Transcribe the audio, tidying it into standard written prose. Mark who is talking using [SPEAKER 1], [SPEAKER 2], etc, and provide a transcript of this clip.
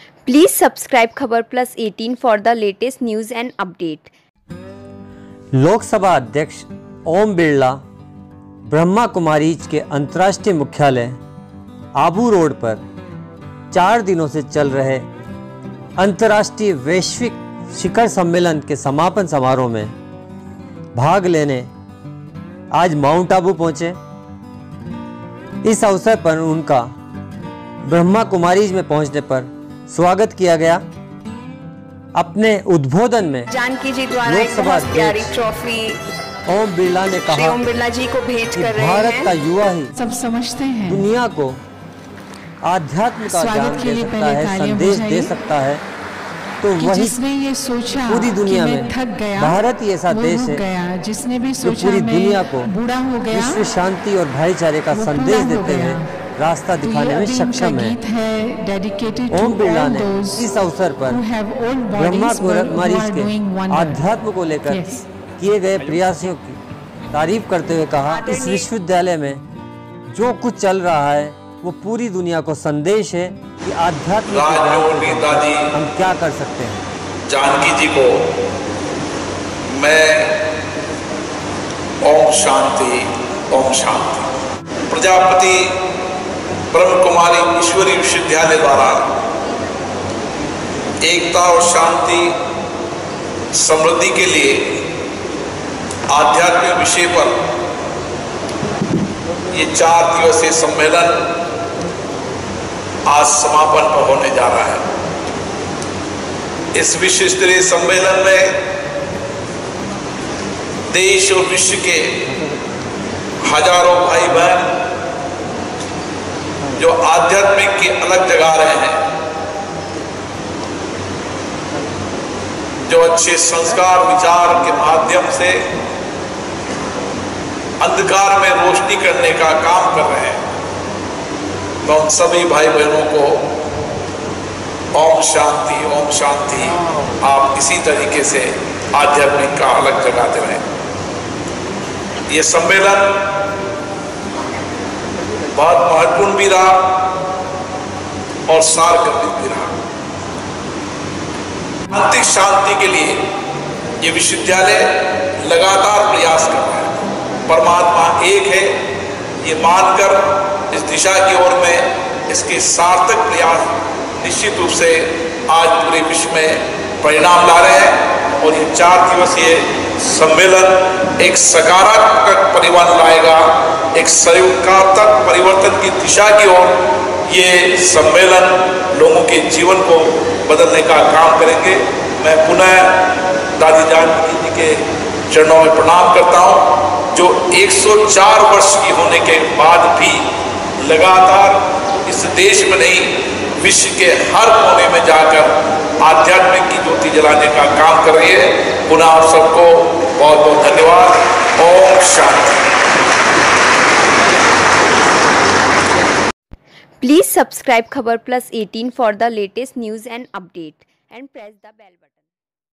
[SPEAKER 1] Please subscribe Khabar Plus 18 for the latest news and update.
[SPEAKER 2] Lok Sabha अध्यक्ष ओम बिरला ब्रह्मा कुमारीज के अंतर्राष्ट्रीय मुख्यालय आबू रोड पर 4 दिनों से चल रहे अंतर्राष्ट्रीय वैश्विक शिखर सम्मेलन के समापन समारोह में भाग लेने आज माउंट आबू पहुंचे। इस अवसर पर उनका ब्रह्मा कुमारीज में पहुंचने पर स्वागत किया गया। अपने उद्बोधन में
[SPEAKER 1] जानकी जी द्वारा
[SPEAKER 2] लोकसभा
[SPEAKER 1] प्यारी ट्रॉफी
[SPEAKER 2] ओम बिरला ने कहा
[SPEAKER 1] ओम बिरला जी को भेंट कर रहे हैं।
[SPEAKER 2] भारत का युवा ही
[SPEAKER 3] सब समझते हैं
[SPEAKER 2] दुनिया को आध्यात्म का ज्ञान दे सकता है, संदेश दे सकता है, तो वही
[SPEAKER 3] जिसने ये सोचा
[SPEAKER 2] पूरी दुनिया में
[SPEAKER 3] थक गया,
[SPEAKER 2] भारत ही ऐसा देश है
[SPEAKER 3] जिसने भी
[SPEAKER 2] जो
[SPEAKER 3] सोचा
[SPEAKER 2] पूरी दुनिया को
[SPEAKER 3] बूढ़ा हो गया,
[SPEAKER 2] विश्व शांति और भाईचारे का संदेश देते हुए रास्ता दिखाने में सक्षम है। ओम बिरला ने इस अवसर पर ब्रह्मा कुमारीज के आध्यात्म को लेकर किए गए प्रयासों की तारीफ करते हुए कहा, इस विश्वविद्यालय में जो कुछ चल रहा है वो पूरी दुनिया को संदेश है कि आध्यात्म
[SPEAKER 4] दादी
[SPEAKER 2] हम क्या कर सकते हैं।
[SPEAKER 4] जानकी जी को मैं ओम शांति प्रजापति ब्रह्म कुमारी ईश्वरीय विश्वविद्यालय द्वारा एकता और शांति समृद्धि के लिए आध्यात्मिक विषय पर ये 4 दिवसीय सम्मेलन आज समापन पर होने जा रहा है। इस विश्व स्तरीय सम्मेलन में देश और विश्व के हजारों भाई बहन जो आध्यात्मिक की अलग जगा रहे हैं, जो अच्छे संस्कार विचार के माध्यम से अंधकार में रोशनी करने का काम कर रहे हैं, तो उन सभी भाई बहनों को ओम शांति आप इसी तरीके से आध्यात्मिक का अलग जगाते रहें। ये सम्मेलन बहुत महत्वपूर्ण भी रहा और सारगर्भित भी रहा। आंतरिक शांति के लिए ये विश्वविद्यालय लगातार प्रयास कर रहा है। परमात्मा एक है ये मानकर इस दिशा की ओर में इसके सार्थक प्रयास निश्चित रूप से आज पूरे विश्व में परिणाम ला रहे हैं और ये 4 दिवसीय सम्मेलन एक सकारात्मक परिवर्तन लाएगा, एक सकारात्मक परिवर्तन की दिशा की ओर ये सम्मेलन लोगों के जीवन को बदलने का काम करेंगे। मैं पुनः दादी जानकी जी के चरणों में प्रणाम करता हूँ, जो 104 वर्ष की होने के बाद भी लगातार इस देश में नहीं विश्व के हर कोने में जाकर आध्यात्मिक की ज्योति जलाने का काम कर रही है। पुनः आप सबको बहुत बहुत धन्यवाद। Om Shanti.
[SPEAKER 1] Please subscribe Khabar Plus 18 for the latest news and update and press the bell button.